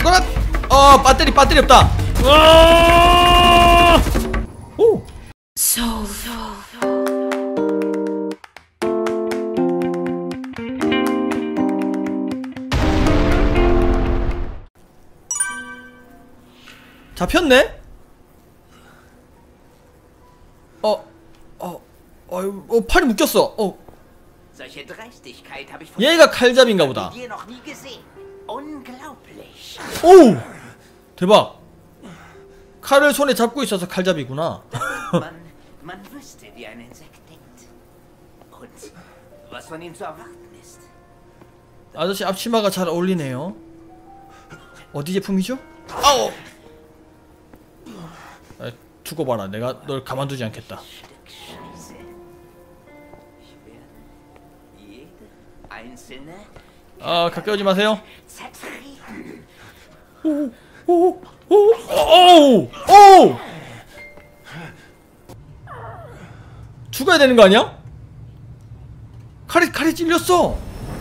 죽어라. 배터리 없다. 오. 잡혔네? 팔이 묶였어. 얘가 칼잡이인가 보다. 오! 대박. 칼을 손에 잡고 있어서 칼잡이구나. 아저씨 앞치마가 잘 어울리네요. 어디 제품이죠? 아우! 두고 봐라. 내가 널 가만두지 않겠다. 가까이 오지 마세요. 오! 죽어야 되는 거 아니야? 칼이 찔렸어.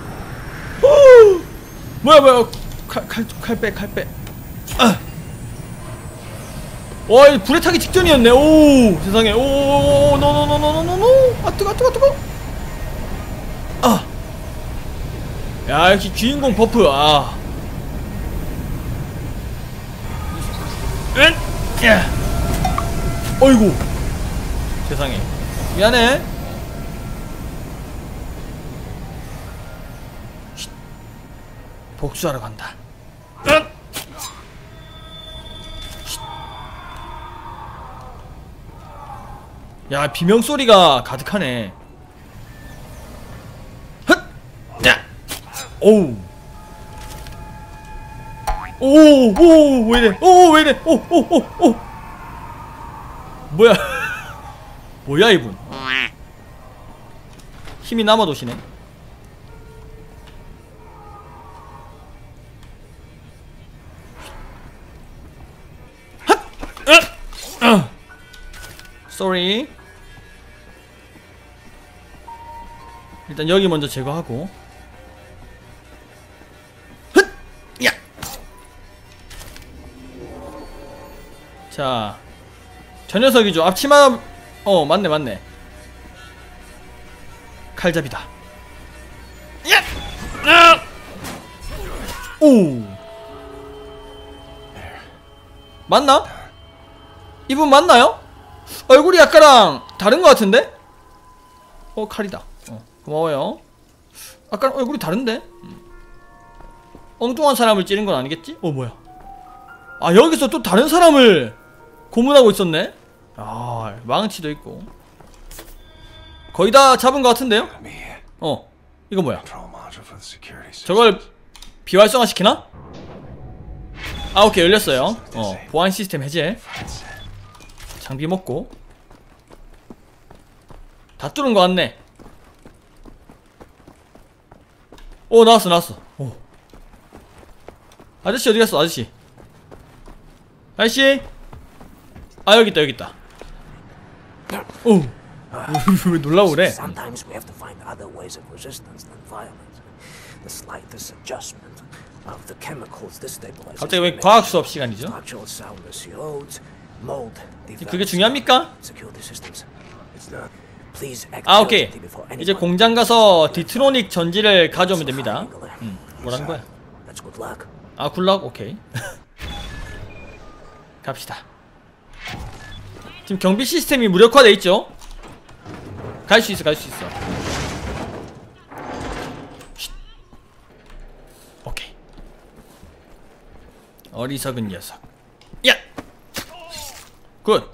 뭐야. 칼 빼. 와, 이 불에 타기 직전이었네. 오, 세상에. 오, 노. 뜨거. 야, 역시 주인공 버프. 어이구. 세상에. 미안해. 복수하러 간다. 야, 비명소리가 가득하네. 오우. 왜이래. 뭐야. 뭐야 이분. 힘이 남아도시네. Sorry. 일단 여기 먼저 제거하고. 야. 자, 저 녀석이죠. 앞치마. 맞네. 칼잡이다. 야. 오. 맞나? 이분 맞나요? 얼굴이 약간랑 다른 것 같은데? 칼이다. 고마워요. 아까 얼굴이 다른데? 엉뚱한 사람을 찌른 건 아니겠지? 뭐야. 여기서 또 다른 사람을 고문하고 있었네? 망치도 있고. 거의 다 잡은 것 같은데요? 이거 뭐야? 저걸 비활성화 시키나? 오케이, 열렸어요. 보안 시스템 해제. 장비 먹고. 다 뚫은 것 같네. 나왔어. 아저씨 어디 갔어? 아저씨. 여기 있다. 왜 놀라고 그래? 갑자기 왜 과학 수업 시간이죠? 그게 중요합니까? 오케이. 이제 공장 가서 디트로닉 전지를 가져오면 됩니다. 뭐라는 거야? 굿락? 오케이. 갑시다. 지금 경비 시스템이 무력화돼 있죠? 갈 수 있어. 오케이. 어리석은 녀석. 야! 굿.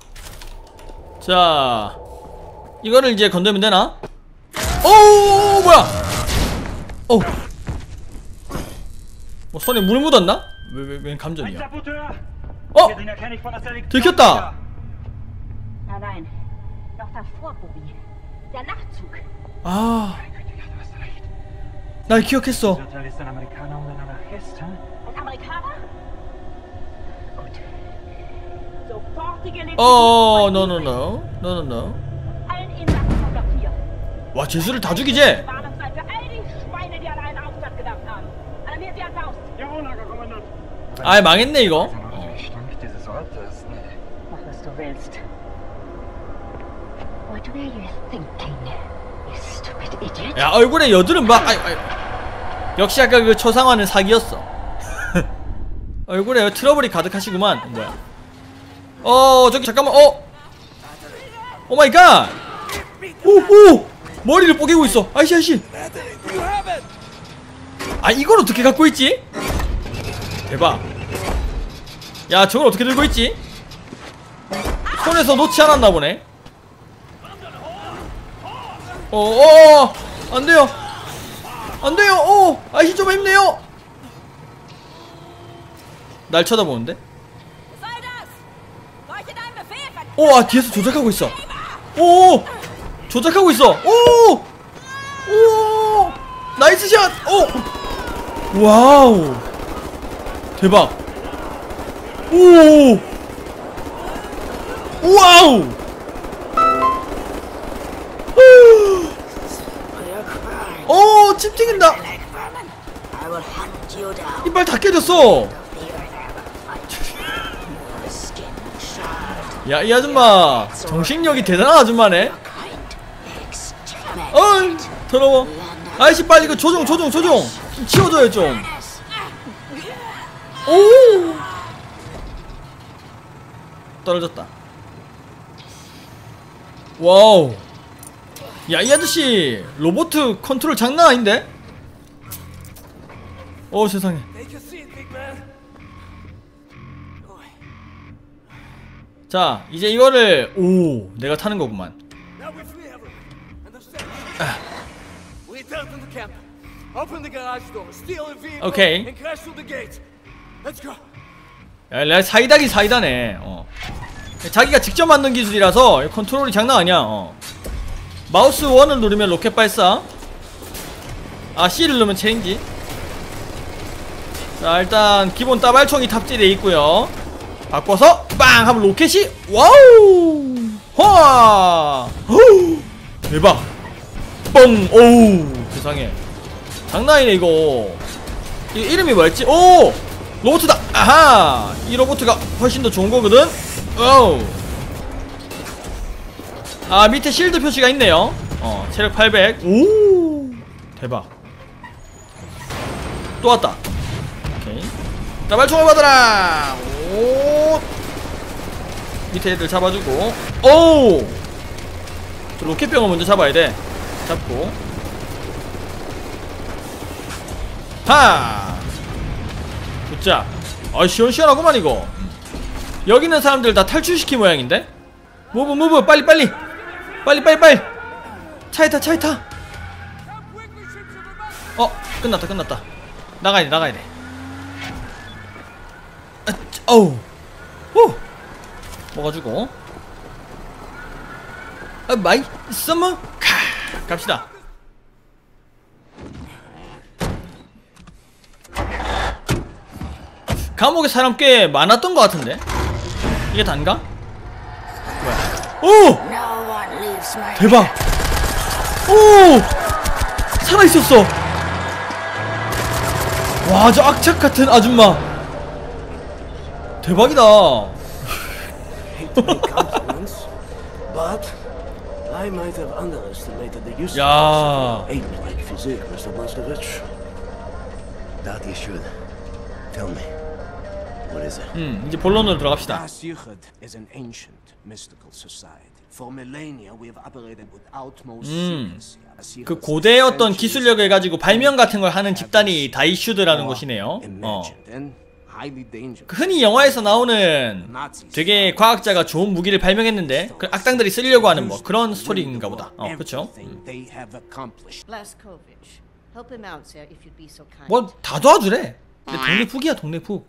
자, 이거를 이제 건들면 되나? 뭐야? 손에 물 묻었나? 왜 감전이야? 들켰다. 날 기억했어. 노. 와, 죄수를 다 죽이지? 아 망했네 이거. 야 얼굴에 여드름 봐. 역시 아까 그 초상화는 사기였어. 얼굴에 트러블이 가득하시구만. 뭐야? 저기 잠깐만. 오 마이 갓. 오 머리를 뽀개고 있어. 아이씨. 아 이걸 어떻게 갖고 있지? 대박. 야 저걸 어떻게 들고 있지? 손에서 놓지 않았나 보네. 안돼요. 안돼요. 아이씨 좀 힘내요. 날 쳐다보는데? 뒤에서 조작하고 있어. 조작하고 있어. 나이스 샷. 와우. 대박. 와우. 침 튀긴다. 이빨 다 깨졌어. 야, 이 아줌마 정신력이 대단한 아줌마네. 더러워. 아이씨 빨리 이거 조종 좀 치워줘요 좀. 떨어졌다. 와우. 야, 이 아저씨 로보트 컨트롤 장난 아닌데? 세상에. 자, 이제 이거를 내가 타는 거구만. 오케이. 야, 사이다기 사이다네. 자기가 직접 만든 기술이라서 컨트롤이 장난 아니야. 마우스 1을 누르면 로켓 발사. C를 누르면 체인지. 자, 일단 기본 따발총이 탑재되어 있고요. 바꿔서 빵 하면 로켓이 와우. 와. 대박. 뻥. 세상에. 장난이네 이거. 이름이 뭐였지? 로보트다. 아하. 이 로보트가 훨씬 더 좋은 거거든. 밑에 실드 표시가 있네요. 체력 800. 대박. 또 왔다. 오케이. 따발총을 받아라. 밑에 애들 잡아주고. 저 로켓병을 먼저 잡아야 돼. 잡고. 굿자. 시원시원하구만 이거. 여기 있는 사람들 다 탈출시킨 모양인데? 무브 빨리 차에 타. 끝났다. 나가야 돼. 먹어주고. 마이 서머 갑시다. 감옥에 사람 꽤 많았던 것 같은데? 이게 단가? 뭐야? 대박! 살아있었어! 와, 저 악착 같은 아줌마! 대박이다! 야. 이제 본론으로 들어갑시다. 그 고대의 어떤 기술력을 가지고 발명 같은 걸 하는 집단이 다이슈드라는 곳이네요. 흔히 영화에서 나오는 되게 과학자가 좋은 무기를 발명했는데 그 악당들이 쓰려고 하는 뭐 그런 스토리인가 보다. 그쵸? 뭐 다 도와주래. 근데 동네 푹이야, 동네 푹.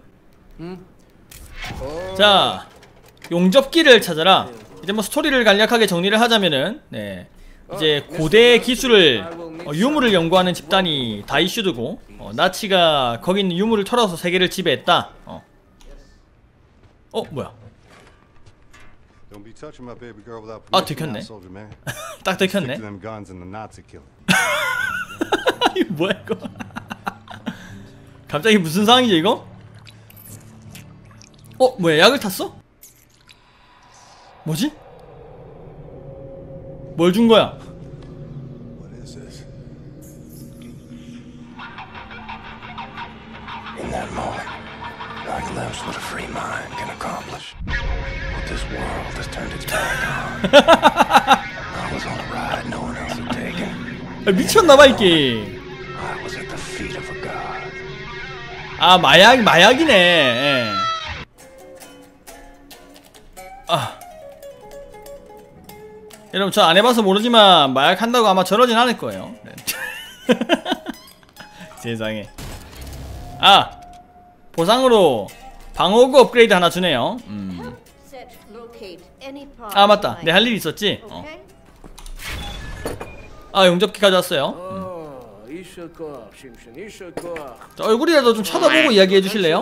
자, 용접기를 찾아라. 이제 뭐 스토리를 간략하게 정리를 하자면은, 네, 이제 고대 기술을 유물을 연구하는 집단이 다이슈드고, 나치가 거기 있는 유물을 털어서 세계를 지배했다. 뭐야? 들켰네. 딱 들켰네. 이거 뭐야 이거? 갑자기 무슨 상황이죠 이거? 뭐야, 약을 탔어? 뭐지? 뭘 준 거야? In that moment, knowing that's what a free mind can accomplish. But this world has turned its back on. I was on a ride no one else had taken. 미쳤나봐 이게. I was at the feet of a god. 아, 마약이네. 예. 여러분, 저 안 해봐서 모르지만 마약 한다고 아마 저러진 않을 거예요. 네. 세상에. 보상으로 방어구 업그레이드 하나 주네요. 맞다, 내 할 일 있었지. 용접기 가져왔어요. 자, 얼굴이라도 좀 쳐다보고 이야기해 주실래요?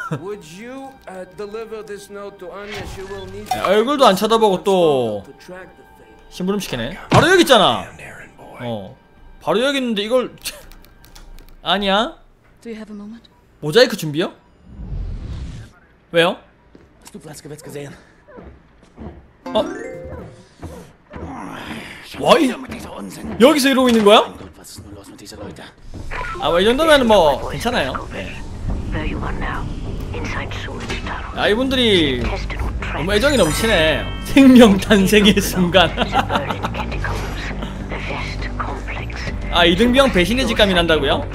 네, 얼굴도 안 쳐다보고 또 심부름 시키네. 바로 여기 있잖아. 바로 여기 있는데 이걸 아니야? 모자이크 준비요? 왜요? 여기서 이러고 있는 거야? 이 정도면 뭐 괜찮아요. 네. 이분들이 너무 애정이 넘치네. 생명 탄생의 순간. 이등병 배신의 직감이 난다고요?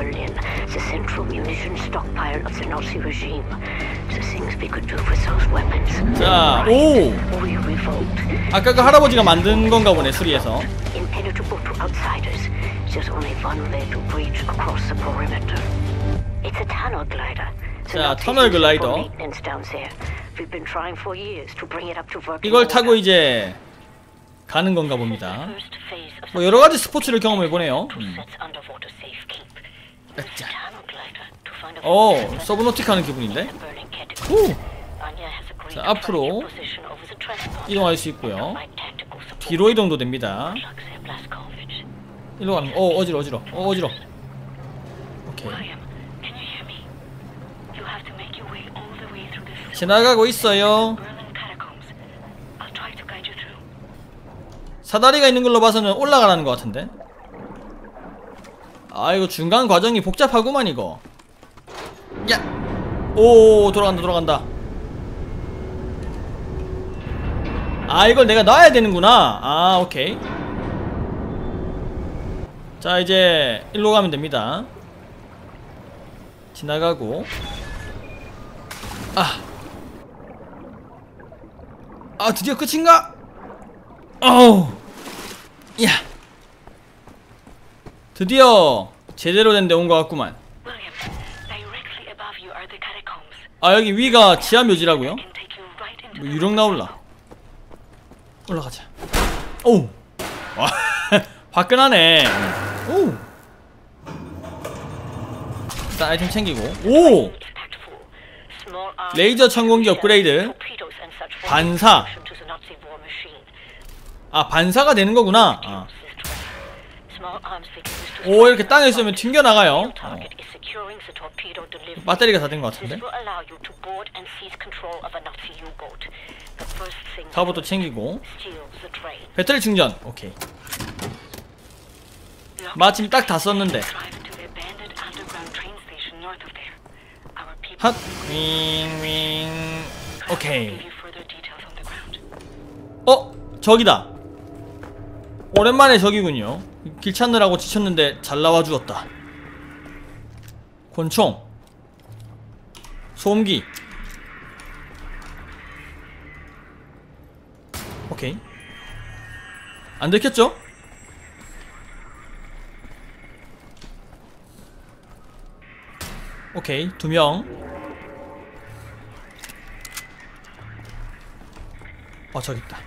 자, 아까 그 할아버지가 만든 건가 보네, 수리해서. 자, 터널 글라이더. 이걸 타고 이제 가는 건가 봅니다. 뭐 여러가지 스포츠를 경험해보네요. 서브노틱 하는 기분인데? 자, 앞으로 이동할 수 있고요. 뒤로 이동도 됩니다. 일로 가는 거. 어지러. 오케이. 지나가고 있어요. 사다리가 있는 걸로 봐서는 올라가라는 것 같은데. 이거 중간 과정이 복잡하구만 이거. 야! 돌아간다. 이걸 내가 놔야 되는구나. 오케이. 자, 이제 일로 가면 됩니다. 지나가고. 드디어 끝인가? 야, 드디어 제대로 된 데 온 것 같구만. 여기 위가 지하 묘지라고요? 뭐 유령 나올라. 올라가자. 화끈하네. 일단 아이템 챙기고. 레이저 천공기 업그레이드. 반사. 반사가 되는 거구나. 이렇게 땅에 있으면 튕겨나가요. 배터리가 다 된 것 같은데. 갑옷도 챙기고. 배터리 충전. 오케이. 마침 딱 다 썼는데. 핫. 윙. 오케이. 저기다. 오랜만에 저기군요. 길 찾느라고 지쳤는데 잘 나와주었다. 권총, 소음기. 오케이. 안 들켰죠? 오케이. 2명. 저기 있다.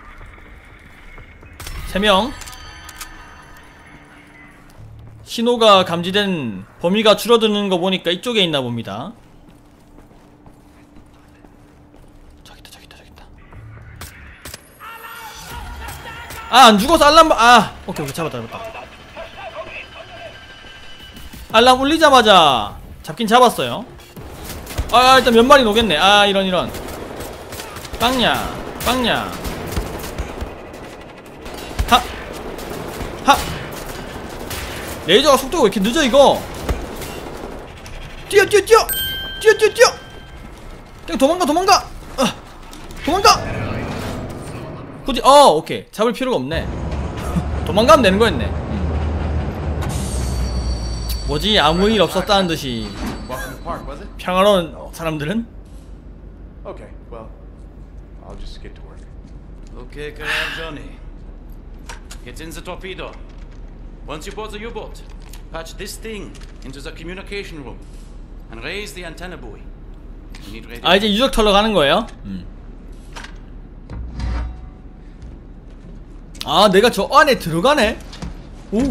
3명. 신호가 감지된 범위가 줄어드는 거 보니까 이쪽에 있나 봅니다. 저기 있다. 안 죽어서 알람 오케이, 잡았다. 알람 울리자마자 잡긴 잡았어요. 아 일단 몇 마리 오겠네. 아 이런 빵야 빵야 하 레이저가 속도가 왜 이렇게 늦어 이거. 뛰어 그냥 도망가 도망가. 굳이 오케이 잡을 필요가 없네. 도망가면 되는 거였네. 뭐지 아무 일 없었다는 듯이 Welcome to park, was it? 평화로운 사람들은. Okay, well, I'll just get to work. Okay, Karan Johnny. Get in the torpedo. Once you board the U-boat, patch this thing into the communication room and raise the antenna buoy. You need radio. 아 이제 유적 털러 가는 거예요? 아 내가 저 안에 들어가네? 오.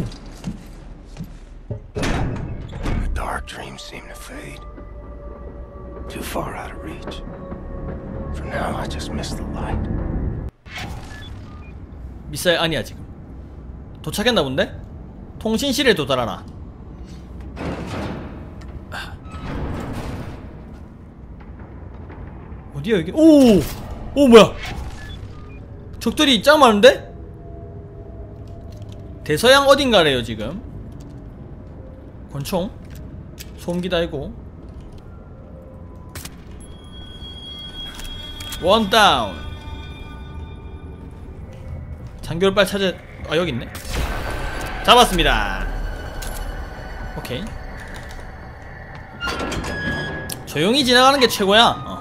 The dark dreams seem to fade. Too far out of reach. For now, I just miss the light. 미사일 아니야 지금. 도착했나 본데? 통신실에 도달하라. 어디야 여기? 오! 오 뭐야? 적들이 짱 많은데? 대서양 어딘가래요 지금. 권총 소음기 달고 원 다운. 장교를 찾아. 아 여기 있네. 잡았습니다. 오케이. 조용히 지나가는 게 최고야.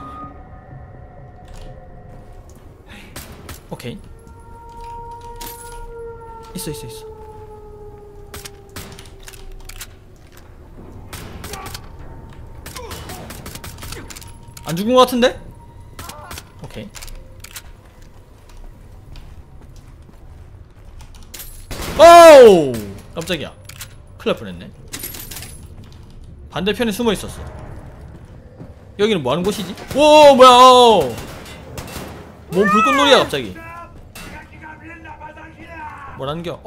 오케이. 있어. 안 죽은 것 같은데? 오케이. 오우! 깜짝이야. 큰일 날 뻔했네. 반대편에 숨어 있었어. 여기는 뭐 하는 곳이지? 오, 뭐야! 몸 불꽃놀이야, 갑자기. 뭐라는겨?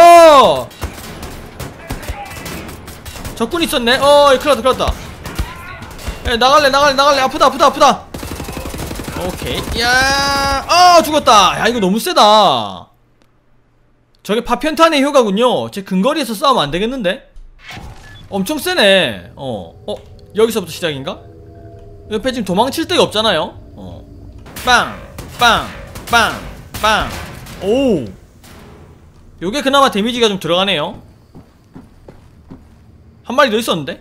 적군 있었네? 큰일 났다. 야, 나갈래. 아프다. 오케이. 야, 죽었다. 야, 이거 너무 세다. 저게 파편탄의 효과군요. 제 근거리에서 싸우면 안 되겠는데? 엄청 세네. 여기서부터 시작인가? 옆에 지금 도망칠 데가 없잖아요. 빵. 오. 요게 그나마 데미지가 좀 들어가네요. 한 마리 더 있었는데?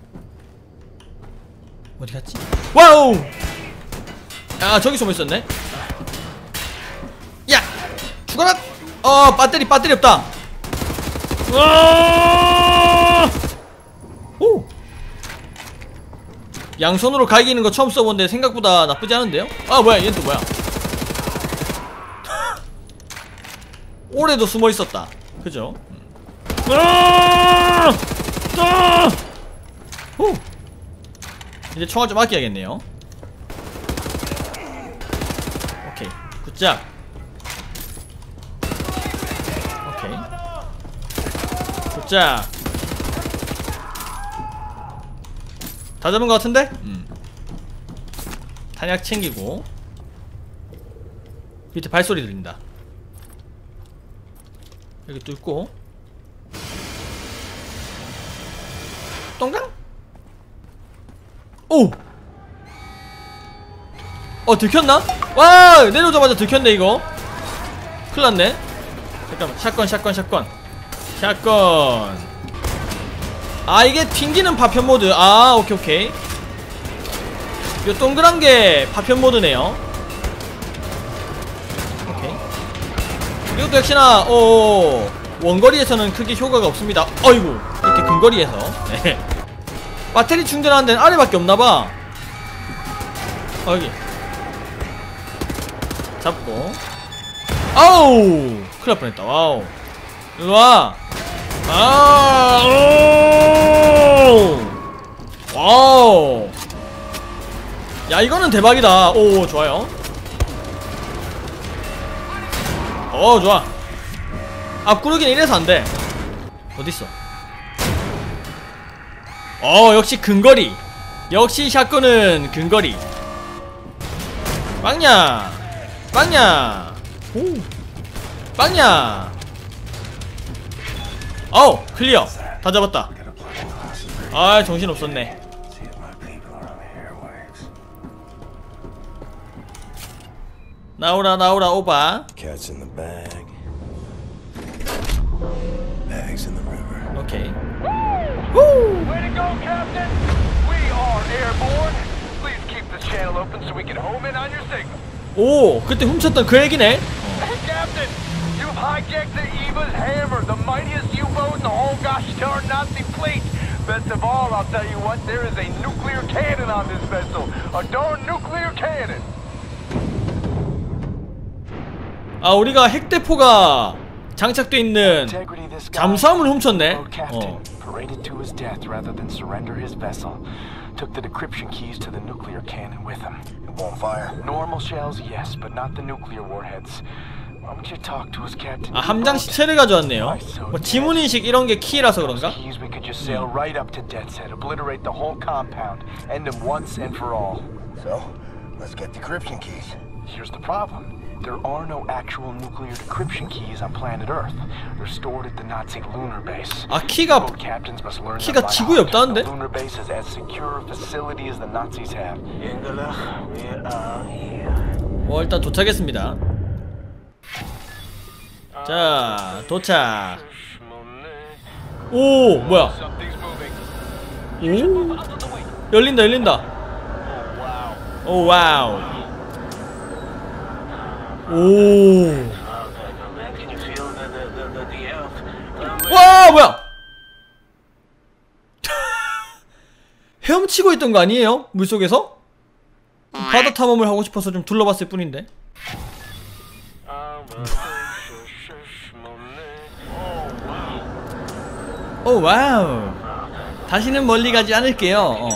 어디 갔지? 와우! 야, 저기 숨어 있었네. 야! 죽어라! 배터리 없다. 오! 양손으로 갈기는 거 처음 써본데 생각보다 나쁘지 않은데요? 아, 뭐야, 얘는 또 뭐야? 올해도 숨어 있었다. 그죠? 오! 이제 총알 좀 아껴야겠네요. 오케이. 굿잡. 오케이. 굿잡. 다 잡은 것 같은데? 탄약 챙기고. 밑에 발소리 들린다. 여기 뚫고. 동강? 오! 들켰나? 와! 내려오자마자 들켰네 이거. 큰일났네. 잠깐만. 샷건. 아, 이게 튕기는 파편 모드. 아, 오케이. 요 동그란 게 파편 모드네요. 오케이. 이것도 역시나 원거리에서는 크게 효과가 없습니다. 어이구, 이렇게 근거리에서. 네. 배터리 충전하는 데는 아래밖에 없나봐. 여기 잡고. 아우, 큰일 날 뻔했다. 와우. 일로와. 와우. 야, 이거는 대박이다. 오, 좋아요. 좋아. 앞구르기는 이래서 안돼. 어딨어? 역시 근거리. 역시 샷건은 근거리. 빵야 빵야. 오 빵야. 어우 클리어. 다 잡았다. 아 정신없었네. See if my people are on the airwaves. 나오라 나오라 오바. Cat's in the bag. Bags in the river. 오케이. Way to go, Captain! We are airborne. Please keep the channel open so we can home in on your signal. 오 그때 훔쳤던 그 얘기네. Hey, Captain! You've hijacked the Eva's Hammer, the mightiest U-boat in the whole gosh darn Nazi fleet. Best of all, I'll tell you what, there is a nuclear cannon on this vessel. A darn nuclear cannon. 아 우리가 핵대포가 장착돼 있는 Integrity this guy. 잠수함을 훔쳤네. Our captain paraded to his death rather than surrender his vessel. Took the decryption keys to the nuclear cannon with him. It won't fire. Normal shells, yes, but not the nuclear warheads. Why don't you talk to us, Captain? 아 함장 시체를 가져왔네요. 뭐 지문인식 이런 게 키라서 그런가? Keys, we could just sail right up to Death's Head, obliterate the whole compound, end them once and for all. So, let's get decryption keys. Here's the problem. There are no actual nuclear decryption keys on planet Earth. They're stored at the Nazi lunar base. 아 키가 Boat captains must learn 키가 them by 지구에 heart. 없다는데? The lunar base is as secure a facility as the Nazis have. 뭐 일단 도착했습니다. 자 도착. 오 뭐야? 오 열린다 열린다. 오 와우. 오. 와 뭐야? 헤엄치고 있던 거 아니에요? 물속에서? 바다 탐험을 하고 싶어서 좀 둘러봤을 뿐인데. 오 와우. 다시는 멀리 가지 않을게요.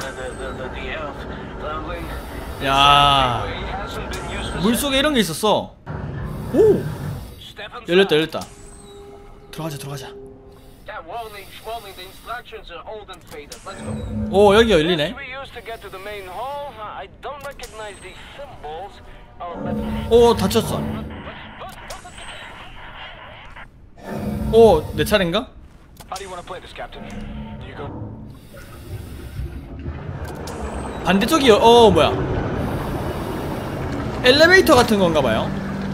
야 물속에 이런 게 있었어. 오 열렸다 열렸다. 들어가자 들어가자. 오 여기가 열리네. 오 다쳤어. 오 내 차례인가? 반대쪽이 뭐야? 엘리베이터 같은 건가 봐요.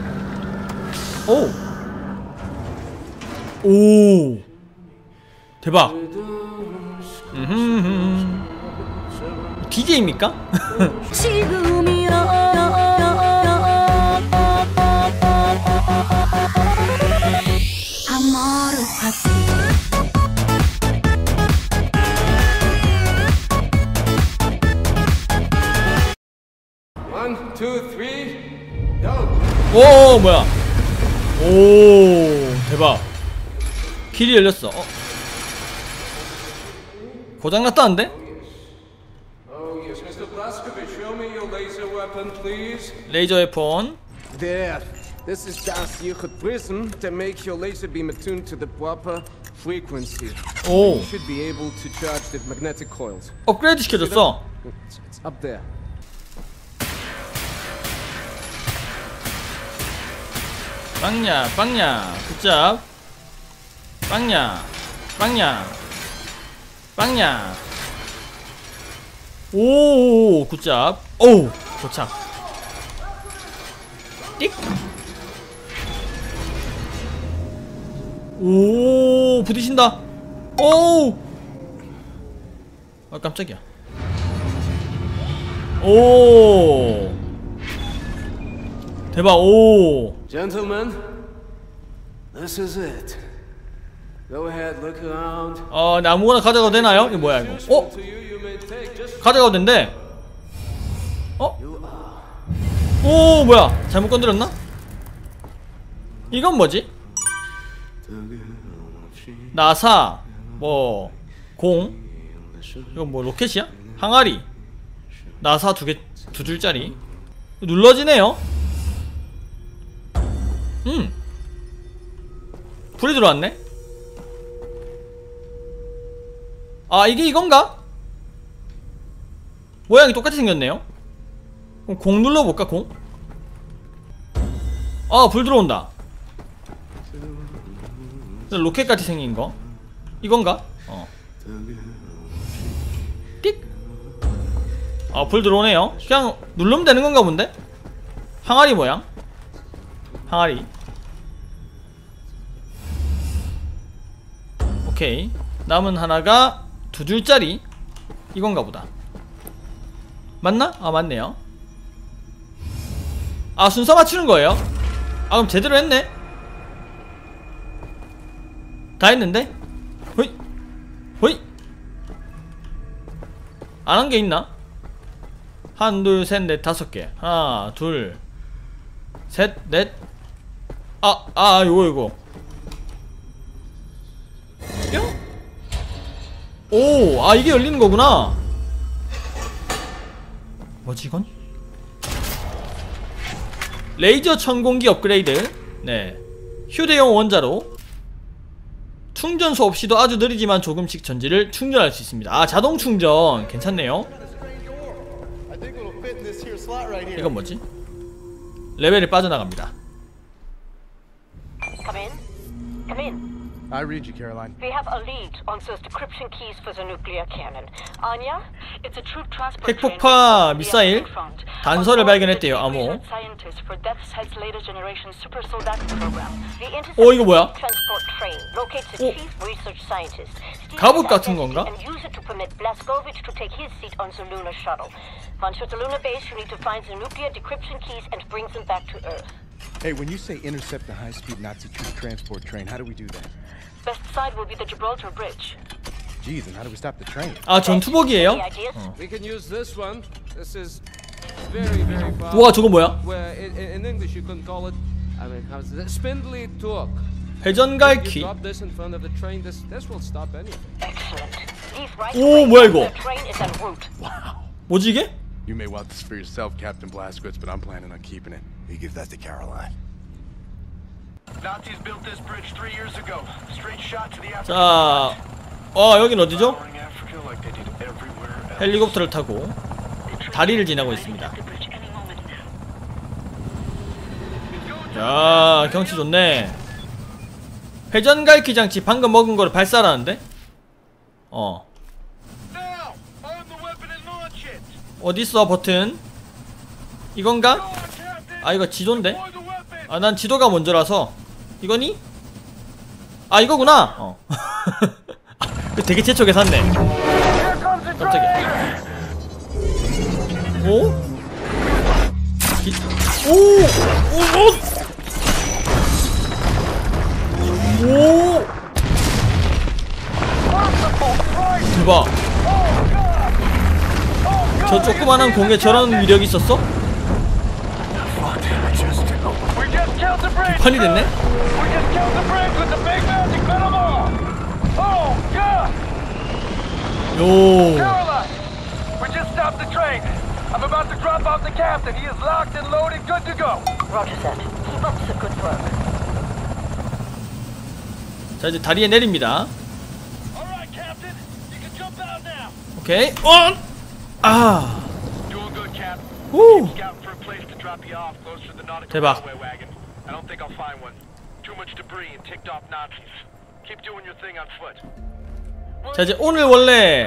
오 대박. DJ입니까? 지금이야 아모르 파티. 오 뭐야? 오 대박. 길이 열렸어. 고장났다는데? 레이저 웨폰. There. This is Das Yichud Prism to make your laser beam attuned to the proper frequency. 오 You should be able to charge the magnetic coils. 업그레이드 시켜줬어. It's up there. 빵야 빵야 굿잡. 빵야 빵야 빵야. 오 굿잡. 오 도착. 띡. 오 부딪힌다. 오. 아 깜짝이야. 오 대박. 오 Gentlemen, this is it. Go ahead, look around. 네, 아무거나 가져가도 되나요? 이거 뭐야 이거? To you, you may take just 가져가도 된대. 오 뭐야? 잘못 건드렸나? 이건 뭐지? 나사 뭐 공. 이건 뭐 로켓이야? 항아리. 나사 두 줄짜리. 눌러지네요. 불이 들어왔네. 아 이게 이건가? 모양이 똑같이 생겼네요. 그럼 공 눌러볼까? 공? 아, 불 들어온다. 로켓같이 생긴거 이건가? 띡! 아, 불 들어오네요. 그냥 누르면 되는건가 본데? 항아리 모양. 항아리. 오케이. 남은 하나가 2줄짜리 이건가 보다. 맞나? 아, 맞네요. 아, 순서 맞추는 거예요? 아, 그럼 제대로 했네? 다 했는데? 호이! 호이! 안 한 게 있나? 한, 둘, 셋, 넷, 5개. 하나, 둘, 셋, 넷. 요거. 뿅? 오, 이게 열리는 거구나. 뭐지, 이건? 레이저 천공기 업그레이드. 네. 휴대용 원자로 충전소 없이도 아주 느리지만 조금씩 전지를 충전할 수 있습니다. 아, 자동 충전 괜찮네요. 이건 뭐지? 레벨이 빠져나갑니다. Come in. Come in. I read you, Caroline. We have a lead on those decryption keys for the nuclear cannon. Anya, it's a troop transport 핵폭파 미사일 단서를 발견했대요. 암호. 이거 뭐야? 갑옷 같은 건가? Once you're at the lunar base, you need to find the nuclear decryption keys and bring them back to Earth. Hey, when you say intercept the high-speed Nazi troop transport train, how do we do that? Best side will be the Gibraltar Bridge. Geez, and how do we stop the train? 아, 전투복이에요? We can use this one. This is very, very powerful. 우와, 저거 뭐야? Where in English you could call it, I mean, how's it? Spindly torque. 회전갈퀴. You drop this in front of the train. This will stop anything. Excellent. Leave right 오, 뭐야 이거? The train is en route. 뭐지 이게? You may want this for yourself, Captain Blazkowicz, but I'm planning on keeping it. You give that to Caroline. Nazis built this bridge 3 years ago. Straight shot to the 자, 여긴 어디죠? Africa like they did everywhere else. 헬리콥터를 타고 다리를 지나고 있습니다. 야, 경치 좋네. 회전갈퀴 장치 방금 먹은 거를 발사하라는데? Now, on the weapon and launch it. 어딨어 버튼? 이건가? 아, 이거 지도인데? 아, 난 지도가 먼저라서. 이거니? 아, 이거구나. 되게 재촉에 샀네. 깜짝이야. 오? 오! 대박. 저 조그만한 공에 저런 위력이 있었어? 판이 됐네? 요. We just stopped the train. I'm about to drop off the captain. He is locked and loaded, good to go. Roger that. Keep up the good work. 자, 이제 다리에 내립니다. All right, captain. You can jump out now. 오케이. 아. Doing good, cap. 오. Scouting for a place to drop you off close to the nautical 대박. railway wagon. I don't think I'll find one. Too much debris and ticked off Nazis. Keep doing your thing on foot. 자, 이제 오늘 원래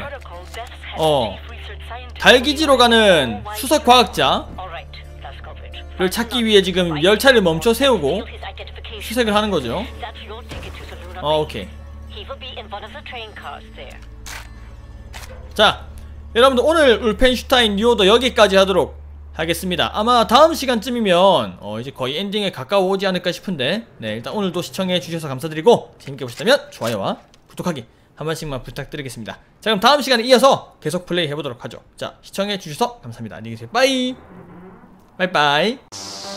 달기지로 가는 수석 과학자를 찾기 위해 지금 열차를 멈춰 세우고 수색을 하는 거죠. 오케이. 자, 여러분들 오늘 울펜슈타인 뉴오더 여기까지 하도록 하겠습니다. 아마 다음 시간쯤이면 이제 거의 엔딩에 가까워 오지 않을까 싶은데, 네, 일단 오늘도 시청해 주셔서 감사드리고 재밌게 보셨다면 좋아요와 구독하기 한 번씩만 부탁드리겠습니다. 자, 그럼 다음 시간에 이어서 계속 플레이 해보도록 하죠. 자, 시청해 주셔서 감사합니다. 안녕히 계세요. 빠이. 빠이빠이.